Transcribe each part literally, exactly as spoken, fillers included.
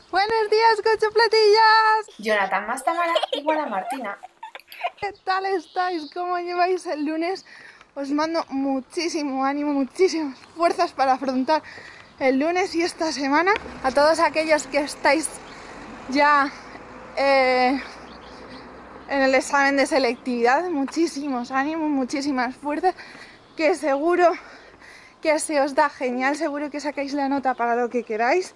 Buenos días, cochopletillas. Jonathan más Tamara y Guara Martina. ¿Qué tal estáis? ¿Cómo lleváis el lunes? Os mando muchísimo ánimo, muchísimas fuerzas para afrontar el lunes y esta semana. A todos aquellos que estáis ya eh, en el examen de selectividad, muchísimos ánimos, muchísimas fuerzas, que seguro que se os da genial, seguro que sacáis la nota para lo que queráis.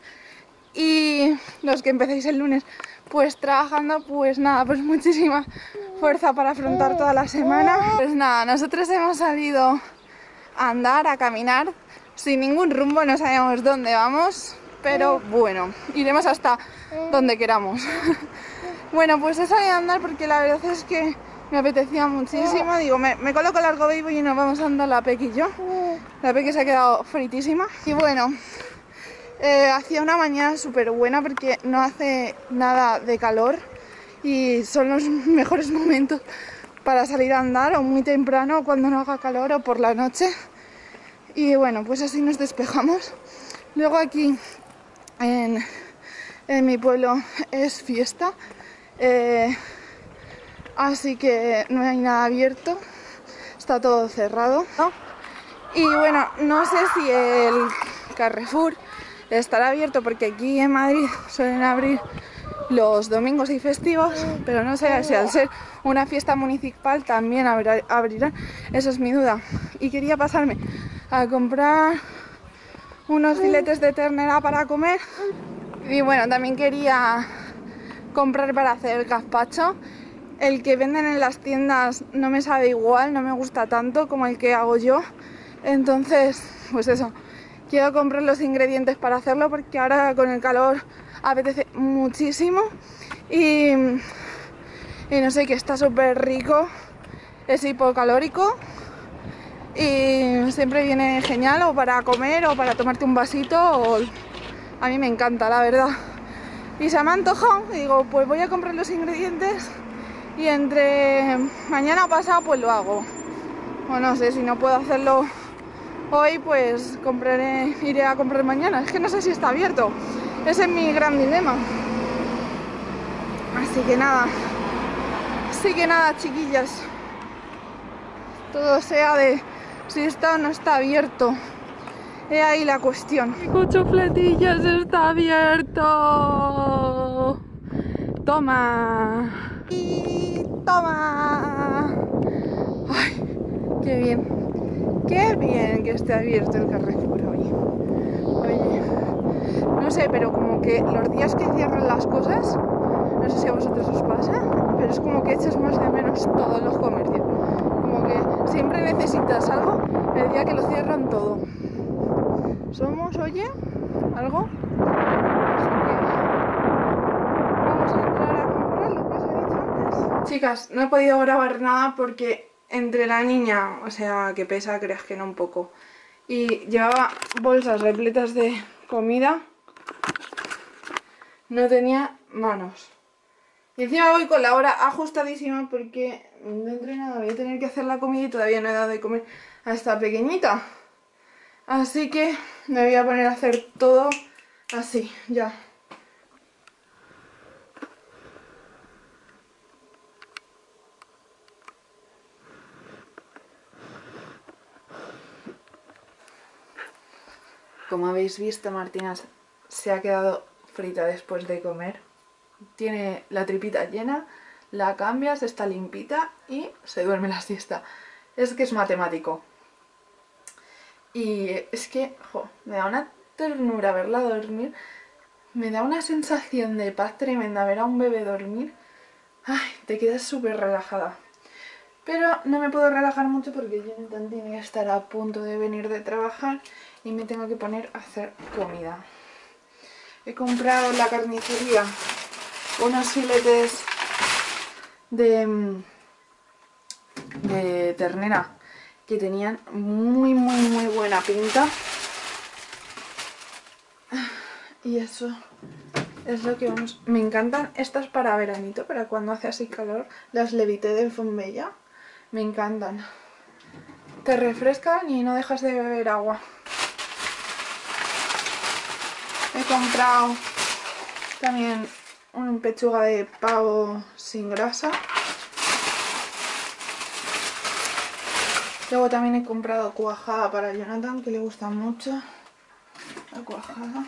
Y los que empecéis el lunes pues trabajando, pues nada, pues muchísima fuerza para afrontar toda la semana. Pues nada, nosotros hemos salido a andar, a caminar sin ningún rumbo, no sabemos dónde vamos, pero bueno, iremos hasta donde queramos. Bueno, pues he salido a andar porque la verdad es que me apetecía muchísimo. Digo, me, me coloco el largo vivo y nos vamos a andar la Peque y yo. La Peque se ha quedado fritísima. Y bueno, Eh, hacía una mañana súper buena porque no hace nada de calor y son los mejores momentos para salir a andar, o muy temprano cuando no haga calor o por la noche. Y bueno, pues así nos despejamos. Luego aquí en, en mi pueblo es fiesta, eh, así que no hay nada abierto, está todo cerrado, ¿no? Y bueno, no sé si el Carrefour estará abierto porque aquí en Madrid suelen abrir los domingos y festivos, pero no sé si al ser una fiesta municipal también abrirán. Eso es mi duda. Y quería pasarme a comprar unos filetes de ternera para comer. Y bueno, también quería comprar para hacer el gazpacho. El que venden en las tiendas no me sabe igual, no me gusta tanto como el que hago yo. Entonces, pues eso, quiero comprar los ingredientes para hacerlo porque ahora con el calor apetece muchísimo. Y, y no sé, que está súper rico, es hipocalórico y siempre viene genial o para comer o para tomarte un vasito. O... a mí me encanta, la verdad. Y se me ha antojado y digo, pues voy a comprar los ingredientes y entre mañana o pasado pues lo hago. O no sé, si no puedo hacerlo hoy, pues compraré, iré a comprar mañana. Es que no sé si está abierto. Ese es mi gran dilema. Así que nada. Así que nada, chiquillas. Todo sea de si está o no está abierto. He ahí la cuestión. ¡Cochofletillas, está abierto! ¡Toma! ¡Y toma! ¡Ay, qué bien! ¡Qué bien que esté abierto el Carrefour hoy! Oye, no sé, pero como que los días que cierran las cosas, no sé si a vosotros os pasa, pero es como que echas más de menos todos los comercios. Como que siempre necesitas algo el día que lo cierran todo. Somos, oye, algo. Así que vamos a entrar a comprar lo que os he dicho antes. Chicas, no he podido grabar nada porque entre la niña, o sea, que pesa, creas que no un poco, y llevaba bolsas repletas de comida, no tenía manos. Y encima voy con la hora ajustadísima porque dentro de nada voy a tener que hacer la comida y todavía no he dado de comer a esta pequeñita. Así que me voy a poner a hacer todo así, ya. Como habéis visto, Martina se ha quedado frita después de comer. Tiene la tripita llena, la cambias, está limpita y se duerme la siesta. Es que es matemático. Y es que, jo, me da una ternura verla dormir. Me da una sensación de paz tremenda ver a un bebé dormir. Ay, te quedas súper relajada. Pero no me puedo relajar mucho porque Jonathan tiene que estar a punto de venir de trabajar y me tengo que poner a hacer comida. He comprado en la carnicería unos filetes de, de ternera que tenían muy muy muy buena pinta. Y eso es lo que vamos... Me encantan estas para veranito, para cuando hace así calor. Las Levité de Fonbella. Me encantan. Te refrescan y no dejas de beber agua. He comprado También una pechuga de pavo sin grasa. Luego también he comprado cuajada para Jonathan, que le gusta mucho la cuajada.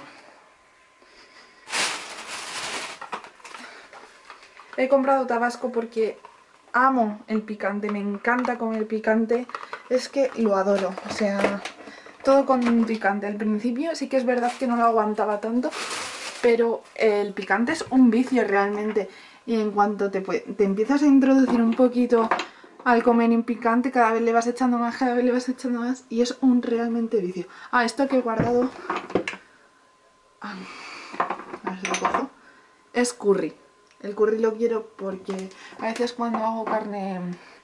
He comprado tabasco porque amo el picante, me encanta comer picante, es que lo adoro, o sea, todo con picante. Al principio sí que es verdad que no lo aguantaba tanto, pero el picante es un vicio realmente, y en cuanto te, te empiezas a introducir un poquito al comer en picante, cada vez le vas echando más, cada vez le vas echando más, y es un realmente vicio. Ah, esto que he guardado, ah, a ver si lo cojo, es curry. El curry lo quiero porque a veces cuando hago carne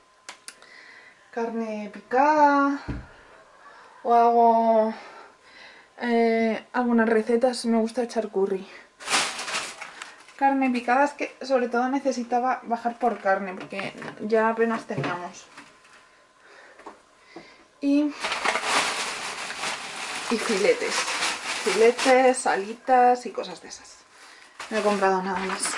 carne picada o hago eh, algunas recetas me gusta echar curry. Carne picada es que sobre todo necesitaba bajar por carne porque ya apenas teníamos. Y, y filetes. Filetes, alitas y cosas de esas. No he comprado nada más.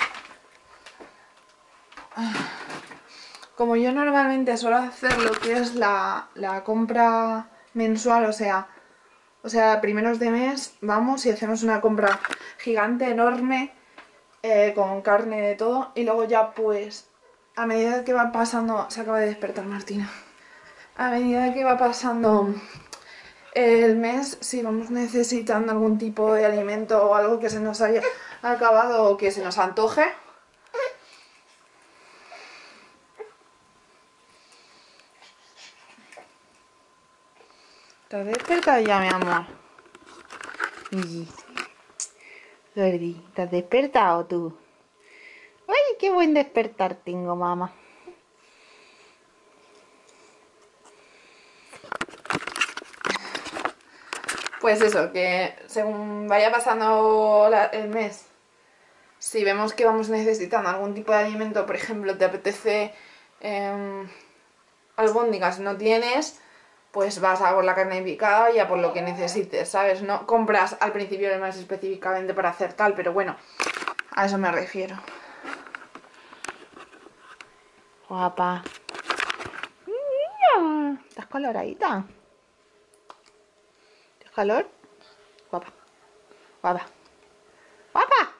Como yo normalmente suelo hacer lo que es la, la compra mensual, o sea, o sea, primeros de mes vamos y hacemos una compra gigante, enorme, eh, con carne de todo, y luego ya pues a medida que va pasando, se acaba de despertar Martina, a medida que va pasando el mes, si vamos necesitando algún tipo de alimento o algo que se nos haya acabado o que se nos antoje, ¿te has despertado ya, mi amor? Gordi, ¿te has despertado tú? ¡Ay, qué buen despertar tengo, mamá! Pues eso, que según vaya pasando la, el mes, si vemos que vamos necesitando algún tipo de alimento, por ejemplo, te apetece eh, albóndigas, no tienes, pues vas a por la carne picada y a por lo que necesites, ¿sabes? No compras al principio del mes específicamente para hacer tal, pero bueno, a eso me refiero. Guapa. ¿Estás coloradita? ¿Tienes calor? Guapa. Guapa. Guapa.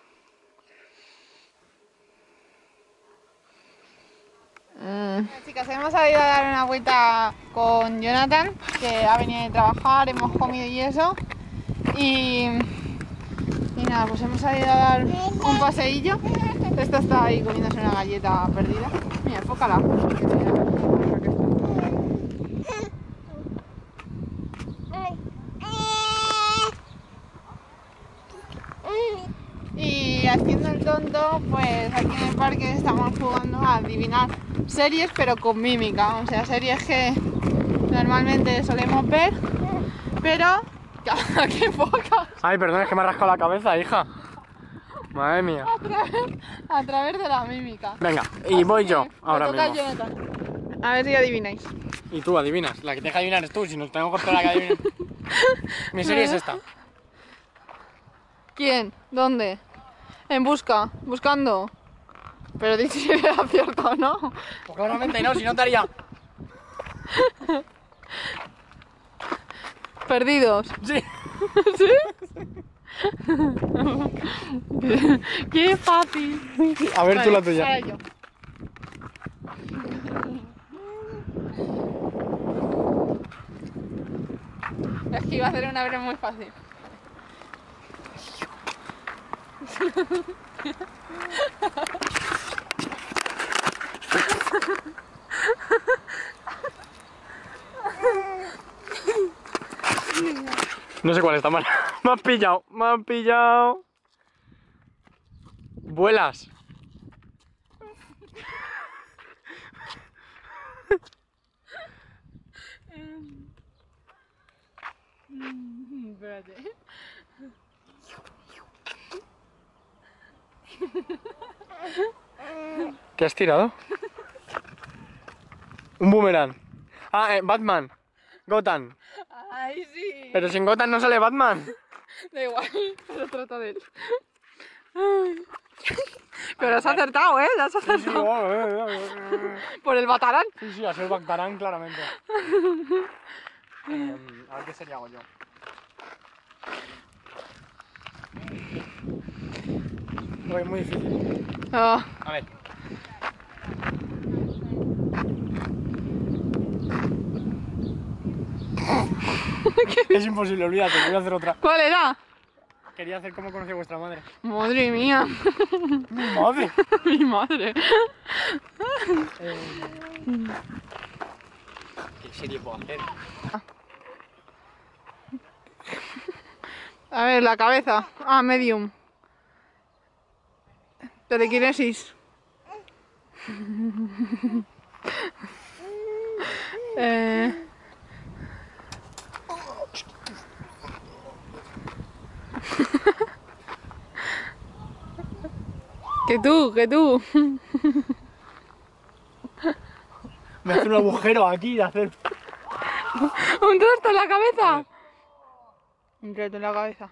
Mm. Chicas, hemos salido a dar una vuelta con Jonathan, que ha venido de trabajar, hemos comido y eso. Y, y nada, pues hemos salido a dar un paseillo. Esta está ahí comiéndose una galleta perdida. Mira, enfócala. Y haciendo el tonto, pues aquí en el parque estamos jugando a adivinar series, pero con mímica. O sea, series que normalmente solemos ver, pero ¡qué pocas! Ay, perdón, es que me ha rascado la cabeza, hija. Madre mía. A través, a través de la mímica. Venga, y así voy yo ahora mismo. Jonathan. A ver si adivináis. Y tú adivinas, la que te deja adivinar es tú, si nos tengo que esperar a que adivinen. Mi serie es esta. ¿Quién? ¿Dónde? En busca, buscando. Pero dice si era cierto, ¿no? Pues claramente no, si no te haría. Perdidos. Sí. ¿Sí? ¡Qué fácil! A ver, vale, tú la tuya. ahora yo. Es que iba a hacer una broma muy fácil. No sé cuál está mal. Me has pillado, me has pillado. Vuelas. Espérate. ¿Qué has tirado? Un boomerang. Ah, eh, Batman. Gotham. Ay, sí. Pero sin Gotham no sale Batman. Da igual, pero trata de él. Ay. Pero has acertado, ¿eh? Has Sí, sí, acertado. oh, eh, eh, eh. Por el batarán. Sí, sí, a ser Bactarán, claramente. Eh, a ver qué sería hago yo. Uy, muy difícil. Ah, A ver. Es imposible, olvídate, voy a hacer otra. ¿cuál era? Quería hacer como conocí a vuestra madre. Madre mía. ¡Mi madre! Mi madre. Eh, ¿Qué serie puedo hacer? A ver, la cabeza. Ah, medium. Telequinesis. eh... que tú, que tú. Me hace un agujero aquí de hacer. ¿Un trosto en la cabeza? Un trosto en la cabeza.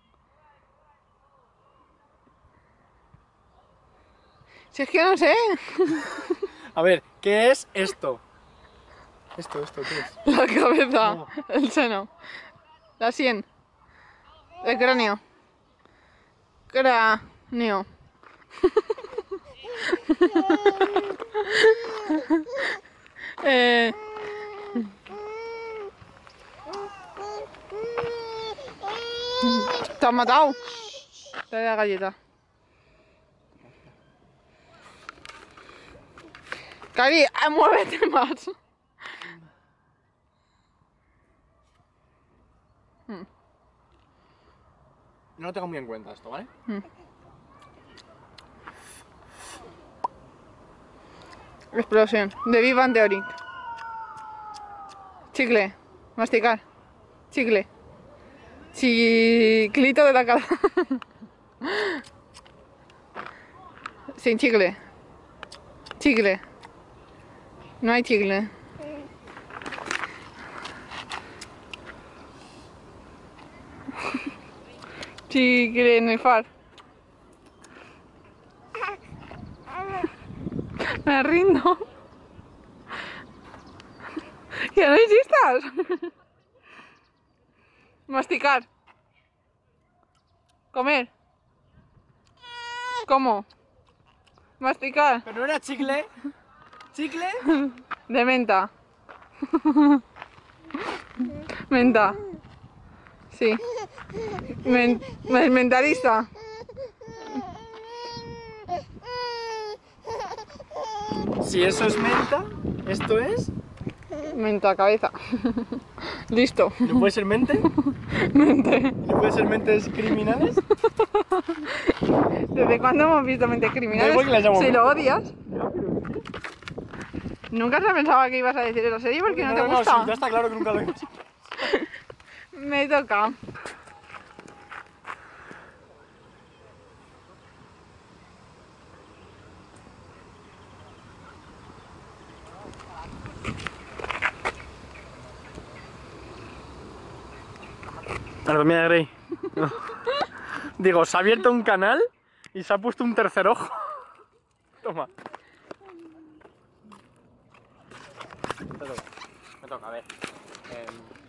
Si es que no sé. A ver, ¿qué es esto? Esto, esto, ¿qué es? La cabeza, No. el seno, la sien, el cráneo, cráneo. eh... ¿Te has matado? Te doy la galleta. Cari, muévete más. No lo tengo muy en cuenta esto, ¿vale? Explosión. De Big Bang Theory. Chicle. Masticar. Chicle. Chiclito de la cara. Sin chicle. Chicle. No hay chicle. Chicle en el far. Me rindo. Que no insistas. Masticar. Comer. ¿Cómo? Masticar. Pero no era chicle. ¿Chicle? De menta. Menta. Sí. Men men- mentalista. Si eso es menta, esto es. Menta, cabeza. Listo. ¿No puede ser mente? Mente. ¿No puede ser mentes criminales? ¿Desde cuándo hemos visto mentes criminales? Da igual que las llamo Si mente. lo odias. Nunca se pensaba que ibas a decir eso serio porque no, te gusta. sí, ya está claro que nunca lo hemos. Me toca. Anatomía de Grey. No. Digo, se ha abierto un canal y se ha puesto un tercer ojo. Toma. Me toca, me toca, a ver. Eh...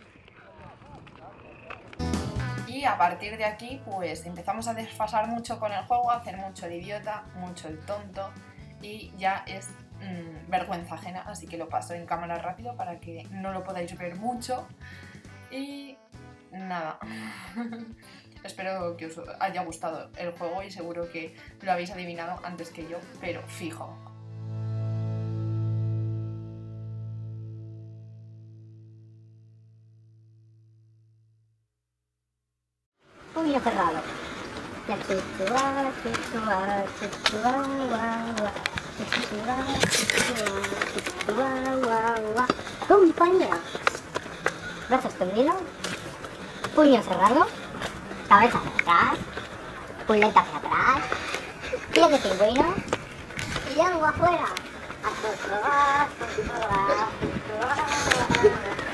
Y a partir de aquí, pues empezamos a desfasar mucho con el juego, a hacer mucho el idiota, mucho el tonto, y ya es mmm, vergüenza ajena, así que lo paso en cámara rápido para que no lo podáis ver mucho. Y nada, espero que os haya gustado el juego y seguro que lo habéis adivinado antes que yo, pero fijo. Puño cerrado. Chuchuá, chuchuá, chuchuá, guau, guau. Chuchuá, chuchuá, chuchuá, guau, guau. Compañía. Brazo extendido. Puño cerrado. Cabeza hacia atrás. Puleta hacia atrás. Pie de pingüino. Y agua afuera. Chuchuá, chuchuá,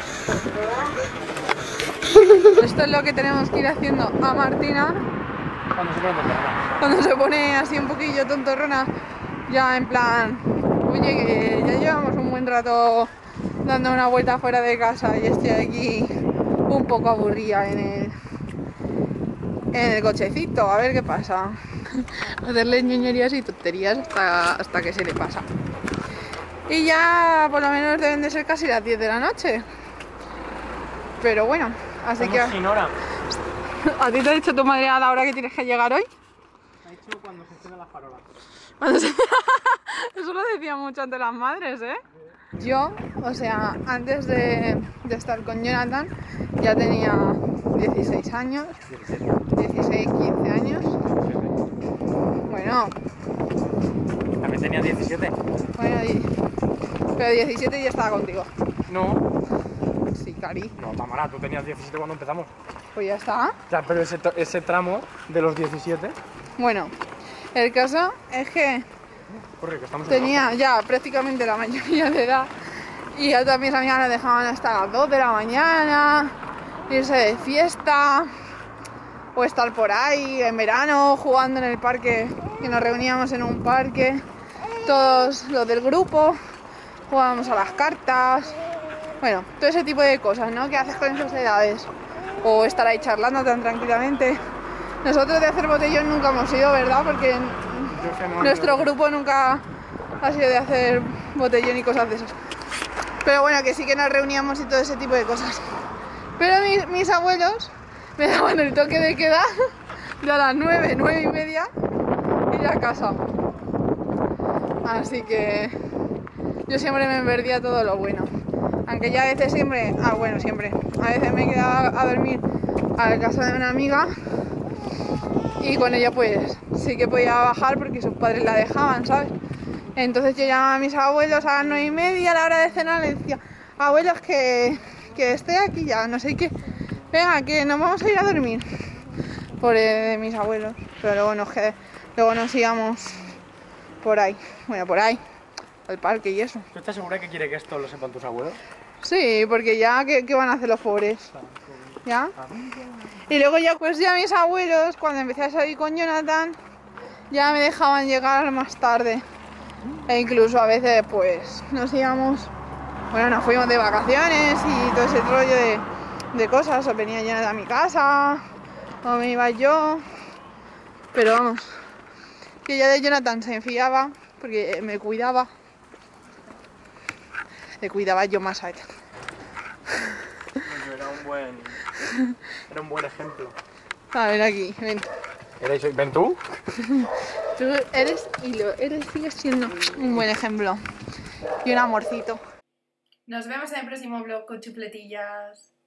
chuchuá, chuchuá. Esto es lo que tenemos que ir haciendo a Martina Cuando se pone tontorrona. Cuando se pone así un poquillo tontorrona, ya en plan, oye, que ya llevamos un buen rato dando una vuelta fuera de casa y estoy aquí un poco aburrida en el, en el cochecito, a ver qué pasa. Hacerle ñoñerías y tonterías hasta, hasta que se le pasa. Y ya por lo menos deben de ser casi las diez de la noche. Pero bueno, así Estamos que... sin hora. ¿A ti te ha dicho tu madre a la hora que tienes que llegar hoy? Ha dicho cuando se encienden las farolas. Cuando se- Eso lo decían mucho antes las madres, ¿eh? Yo, o sea, antes de, de estar con Jonathan, ya tenía dieciséis años, dieciséis, quince años. Bueno, También tenía diecisiete. bueno, y- pero diecisiete ya estaba contigo. No, Sí, cari, no, Tamara, tú tenías diecisiete cuando empezamos. pues ya está. Ya, pero ese, to- ese tramo de los diecisiete. Bueno, el caso es que Corre, que estamos en tenía ya prácticamente la mayoría de edad y ya todas mis amigas nos dejaban hasta las dos de la mañana, irse de fiesta o estar por ahí en verano jugando en el parque, que nos reuníamos en un parque, todos los del grupo, jugábamos a las cartas, bueno, todo ese tipo de cosas, ¿no? Que haces con esas edades, o estar ahí charlando tan tranquilamente. Nosotros de hacer botellón nunca hemos ido, ¿verdad? Porque Yo sé, no, nuestro yo- grupo nunca ha sido de hacer botellón y cosas de esas. Pero bueno, que sí que nos reuníamos y todo ese tipo de cosas. Pero mis, mis abuelos me daban el toque de queda de a las nueve, nueve y media ir a casa. Así que yo siempre me perdía todo lo bueno. Aunque ya a veces siempre, ah bueno, siempre, a veces me quedaba a dormir a la casa de una amiga y con ella pues sí que podía bajar porque sus padres la dejaban, ¿sabes? Entonces yo llamaba a mis abuelos a las nueve y media a la hora de cenar, les decía, abuelos, que, que estoy aquí ya, no sé qué, venga, que nos vamos a ir a dormir. Por eh, mis abuelos, pero luego nos, qued- luego nos íbamos por ahí, bueno, por ahí, al parque y eso. ¿Tú estás segura que quiere que esto lo sepan tus abuelos? Sí, porque ya, ¿qué, qué van a hacer los pobres? ¿Ya? Y luego ya, pues ya mis abuelos, cuando empecé a salir con Jonathan, ya me dejaban llegar más tarde. E incluso a veces, pues, nos íbamos, bueno, nos fuimos de vacaciones y todo ese rollo de, de cosas. O venía Jonathan a mi casa, o me iba yo. Pero vamos, que ya de Jonathan se enfiaba, porque me cuidaba. Le cuidaba yo más a él. Yo era un buen. Era un buen ejemplo. A ver aquí, ven. ¿Eres, ¿Ven tú? Tú eres y lo eres, sigues siendo un buen ejemplo. Y un amorcito. Nos vemos en el próximo vlog con chupletillas.